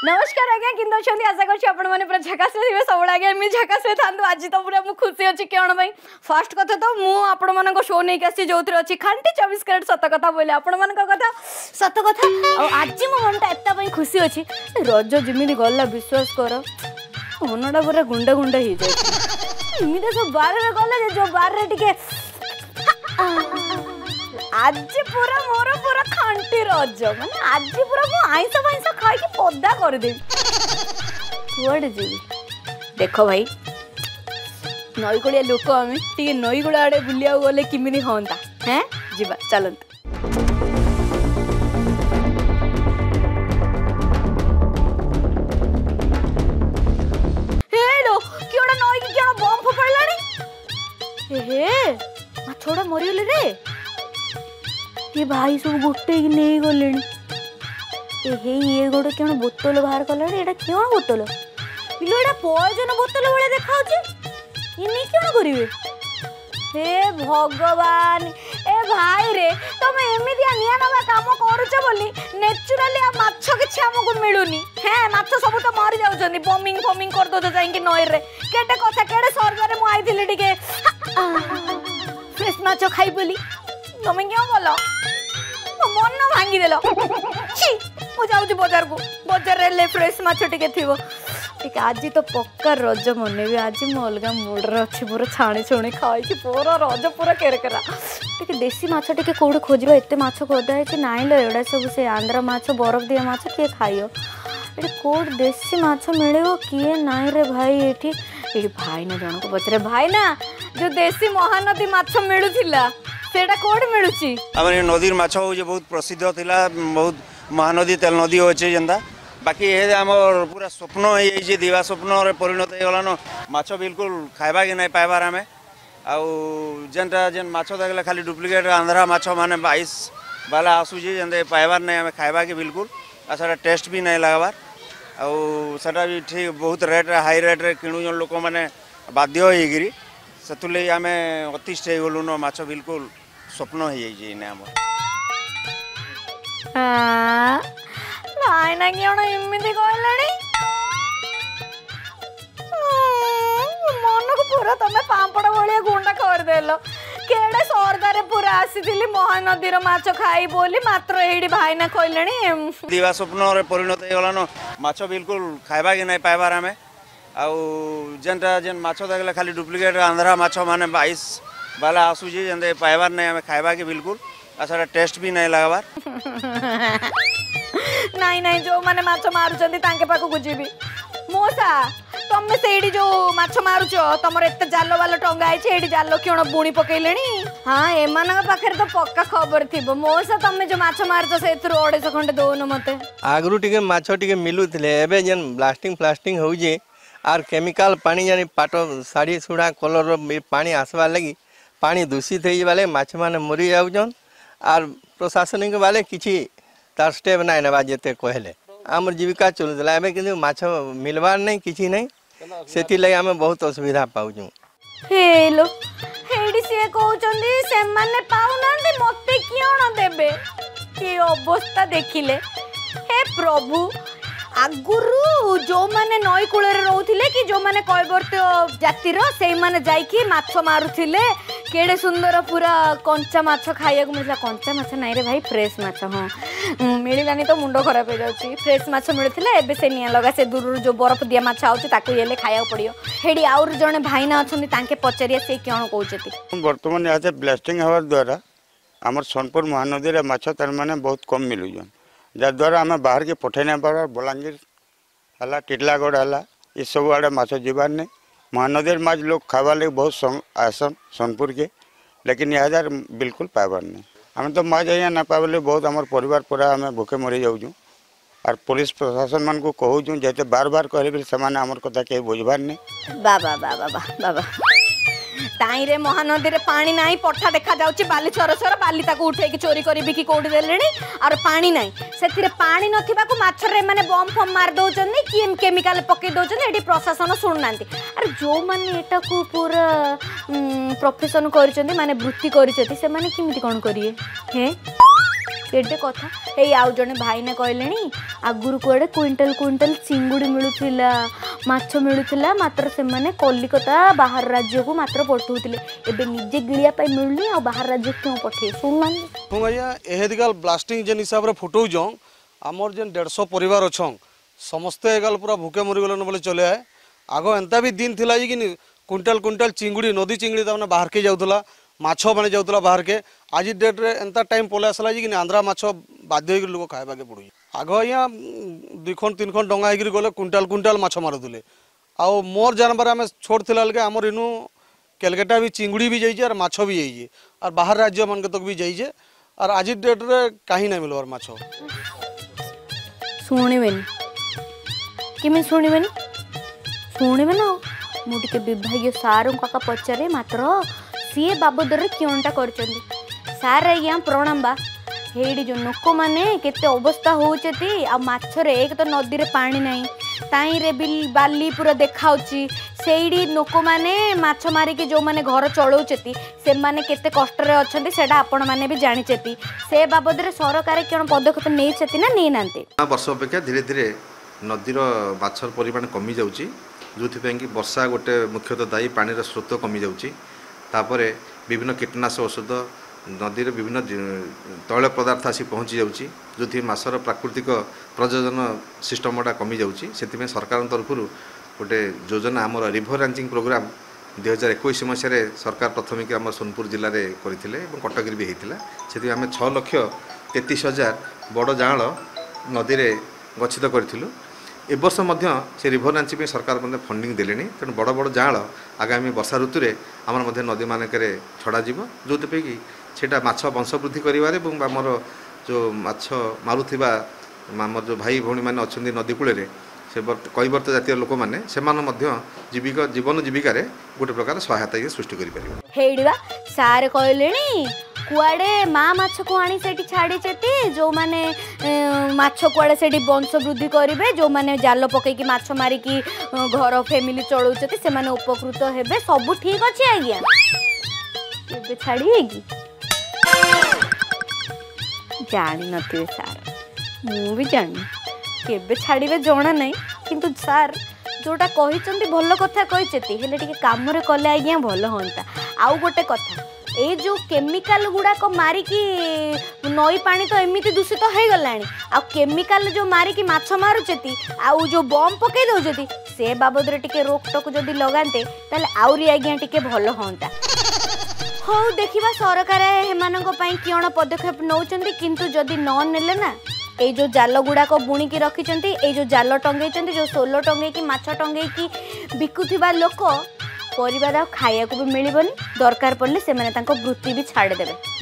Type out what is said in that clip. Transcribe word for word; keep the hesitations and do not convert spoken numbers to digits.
नमस्कार आज्ञा किंतु अच्छी आशा करछि आपण माने पूरा झकास रे सब आज्ञा एमि झकास रे थांतु आज तो पूरा मु खुशी अछि केण भाई फर्स्ट कथा तो मु आपण मानको शो नै कासी जोथरे अछि खांटी चौबीस कैरेट सत कथा बोले आपण मानको कथा सत कथा और आज मो मनटा एत्ता पई खुशी अछि रज जिमिनि गल्ला विश्वास कर मनडा पूरा गुंडा गुंडा ही जाय इमिते सब बार रे गले जो बार रे टिके आज पूरा मोर पूरा खांटी रज माने आज पूरा मु आइसा वाइसा खाई के पद्दा कर दे कुआडे जीवी देख भाई नईकुड़िया लोक आम टे नईगुड़ा आड़े बुलिया गले किमिनी हंता हैं जीवा चलत हेलो कियोडा नई की कियोडा बम फपड़लानी हे माछोड़ा मरियले रे ये भाई सब गोटे की नहीं गले हे ये गोटे क्या बोतल बाहर कला क्या बोतल इलो एटा पॉइजन बोतल भाई देखा ये क्या करेंगे हे भगवान ए भाई रे तुम एमितिया निया नवा काम करुच बोली नेचुराली आ माछ किछि हमकु मिलुनी हे माछ सब तो मरि जाउछनी बमिंग फमिंग कर दो जाई कि नई रे केटे कथा केड़े सरगारे मु आइथिले टिके फ्रेश माछ खाई बोली तुम क्या कल मन भांगी देल मु जाऊँ बजार को बजार रे फ्रेश माछ टिके थिबो टिके आज तो पक्का रज मने भी आज मु अलग मूड रे अछि पूरा छाणी छुणी खाई कि पूरा रज पूरा केरकेरा टिके देसी माछ टिके कोड खोजबा एते माछ खोदा है कि नाइ लो एडा सब से आंध्र माछ बरफ दिया माछ के खाइयो एटे कोड देसी माछ मिलेबो किए नाइ रे भाई एठी एठी भाई ना जण को पचरे भाई ना जो देसी महानदी माछ मिलुथिला सेटा कोड मिलुची हमर नदीर माछ हो जे बहुत प्रसिद्ध थिला बहुत महानदी तेल नदी होचे जंदा बाकी ए हमर पूरा स्वप्न है जे दिवा स्वप्न रे परिणत हे गलानो माछ बिल्कुल खाइबा के नै पाइबार हमें आ जेनटा जेन माछ देखले खाली डुप्लीकेट आंध्रा माछ माने बाईस वाला आसु जे जंदे पाइबार नै हमें खाइबा के बिल्कुल आ सारा टेस्ट भी नै लागबार आ सारा भी ठीक बहुत रेट हाई रेट रे किणु जन लोक माने बाध्य होई गिरी सतुले हमें अतिष्ठ हे गलु न माछ बिल्कुल स्वप्न हो जाइए ना हमर हां नाइ ना कियोण एमिति कहलानी मन को पूरा तमे पांपड़ भलिया गुंडा कर देलो केडे सरदारे पूरा आसीथिली महानदी रो माछ खाई बोली मात्र एडी भाई ना कहलेनी दिवा स्वप्न रे परिणत हे गलानो माछ बिल्कुल खाइबा के नै पाइबार हमें आ जेनटा जेन माछ देखले खाली डुप्लीकेट आंध्रा माछ माने बाईस वाला आसु जे जंदे पाइबार नै हमें खाइबा के बिल्कुल आ सारा टेस्ट भी नै लागबार नहीं नहीं जो माने माछ मारुचंदी तांके पाको गुजीबी मोसा तमे सेडी जो माछ मारुचो तमर एते जालो वाला टंगा आइछ एडी जालो कियोण बुणी पकेलेनी हां एमानका पाखरे तो पक्का खबर थिबो मोसा तमे जो माछ मारुचो सेथरो अढ़ाई खंडे दोनो मते आगरु टिके माछ टिके मिलुथिले एबे जेन ब्लास्टिंग फ्लास्टिंग होउ जे आर केमिकल पानी जानी पाटो साड़ी सुड़ा कलर पानी आसवा लगी पानी दूषित हो वाले माछ माने मरी जाउजन आर प्रशासनिक वाले किछि तार स्टेप नाइ नबा जेते कहले आमर जीविका चलुतला एबे किंतु माछ मिलबार नै किछि नै सेति लई आमे बहुत असुविधा पाउजु हेलो हेडी से कहउचंदी से माने पाउनांदी मते कियोण देबे के अवस्था देखिले हे प्रभु आगुरु जो माने नई कूल रोथिले कि जो माने कैवर्त जातिर से माने जाइकी माछ मारुथिले केड़े सुंदर पूरा कंचा माछ खाइया मिलला कंचा माछ नाइ रे भाई फ्रेश माछ हां मिलिलानी तो मुंडो खराब हो जाउची फ्रेश माछ मिलथिले एबे से निया लगा से दूर जो बरफ दिया माछ आउची ताकू येले खाया पड़ियो हेडी और जने भाई ना अछंती तांके पचरिया से कोन कहउचती वर्तमान याते ब्लास्टिंग हवा द्वारा हमर सोनपुर महानदी रे माछ तर माने बहुत कम मिलुजन जा द्वारा आम बाहर के पठे ना पार बलांगीर हला टिटलागढ़ हला ये सब आड़े माछ जीवार नहीं महानदी माछ लोग खावा लगे बहुत आसन सोनपुर के लेकिन यहाँ बिल्कुल पाइबार नहीं आम तो माछ अँ ना पाइबे बहुत आम परिवार पूरा आम भूखे मरी जाऊँ और पुलिस प्रशासन मान को कहूँ जैसे बार बार कहले से आमर कथा कहीं बुझबार नहीं बाबा बाबा बाबा ताई रे महानदी रे पानी नाही पठा देखा जाउची बाली छोर छोर बाली ताको उठे की चोरी करी बिकी कोड देलेनी और पानी नाही सेथिरे पानी नथिबा को माछ रे माने बम फम मार दोचनी की केमिकल पके दोचनी एडी प्रशासन सुननांती अरे जो माने एटा को पूरा प्रोफेशन करचंदी माने वृत्ति करचंती से माने किमिति कोन करिए हे केटे कथा ए आउ जने भाई ने कहले आगुरी कुआडे क्विंटल क्विंटल चिंगुड़ी मिलुथिला माछ मिलुथिला मात्र से माने कलिकता बाहर राज्य को मात्र पठौथिले एबे निजे गिलिया पाई मिलुनी आ बाहर राज्य क्यों पठे सुनना हूँ भैया एहेदिकाल ब्लास्टिंग जेन हिसाब से फुटौच आमर जेन डेढ़ सौ परिवार अच्छन समस्ते एगाल पूरा भूखे मरीगलन बोले चले आए आग एंता भी दिन थिला कि क्विंटाल क्विंटाल चिंगुड़ी नदी चिंगुड़ी तमाने बाहर के जाऊला माछ बने जाऊला बाहर के आज डेट रे एंता टाइम पलै आसला कि आंध्रा माछ बाध्य होकर लोक खाइबा के पड़ुई आग अँ दुई खंड तीन खंड डंगा होकर गले क्विंटाल क्विंटाल माछ मारुले आउ मोर जानवर आम छोट थिला लगे आमर इनू केलकेटा भी चिंगुड़ी भी जाइए और माछ भी जाइए और बाहर राज्य मन तक भी जाइए और आज डेट रे कहीं नहीं मिलवार माछ शुणवेनि किमें शुणवेनि शुणवे ना मुझे विभाग सार का पचारे मात्र सी बाबद क्योंटा कर सार आज्ञा प्रणाम बा हेडी जो लोक मैंने केते अवस्था होती आ माछरे एक तो नदी रे पानी नहीं ताई रे बिल बाली पूरा देखा सेठी लोक मैंने माछ मारिकी जो मैंने घर चलाउछती से माने केते कष्ट रे अछंती सेटा आपण माने भी जानिछती से बाबद रे सरकार कोन पदक्षेप नेछती ना नै नांते वर्ष अपेक्षा धीरे धीरे नदीर माछर परिमाण कमी जाउची जोथिपैं कि वर्षा गोटे मुख्यतः दायी पानी स्रोत कमी जाउची तापरे विभिन्न कीटनाशक औषध नदी विभिन्न तैल पदार्थ आसी पहुँची जाउची जोथि माछर प्राकृतिक प्रजनन सिस्टमटा कमी जाउची सेतिपैं सरकार तरफ गोटे योजना आमर रिभर रांचिंग प्रोग्राम दुई हजार एक मसीह सरकार प्रथमिक आम सोनपुर जिले में करते कटक भी होता से आम छः लक्ष तेतीस हजार बड़ जाँल नदी में गच्छित करूँ ए वर्ष से रिभर रांची सरकार फंडिंग देले तेणु बड़ बड़ जाँल आगामी वर्षा ऋतु में आमर नदी मानक छड़ा जो कि सेटा माछ वंशवृद्धि करिवारे एवं आमर जो माछ मारुथिबा आमर जो भाई भौणी मैंने अच्छा नदी कूल से कैवर्त जातीय लोक मैंने जीविका जीवन जीविकार गोटे प्रकार सहायता सृष्टि करें सारे कहले कुआडे माँ माछ को आनी सेठी छाड़ी चेती जो माने माछ कुआडे सेठी वंश वृद्धि करेंगे जो माने जाल पकईकी माछ मारिकी घर फैमिली चलाउछती से माने उपकृत हेबे सब ठीक अच्छे आज्ञा केबे छाड़ी कि जानी नथिबे सार मु भी जानी केबे छाड़िबे जणा नहीं किंतु सार जोटा कहिचंती भल कथा कहिचेती हेले टिके काम रे कले आज्ञा भल होंता आउ गोटे कथा ए जो केमिकल गुड़ाक मारिकी नई पानी तो एमती दूषित हो गलानी आ केमिकल जो मारिकी माछ मारुचती आउ जो बम पकई दउचती से बाबद रे टिके रोक टोक जदि लगाते ताले आउरी आज्ञा टिके भल होंता हो देखिबा सरकार हेमानक पई किण पदक्षेप नउचंती किंतु जदि न नेले ना ए जो जाल गुड़ाक बुणिकी रखिंट ए जो जाल टंगई जो सोल टंगई माछ टंगई बिकुथिबा लोक परिवार खाया को भी मिलबनी दरकार पड़े से वृत्ति भी छाड़देवे।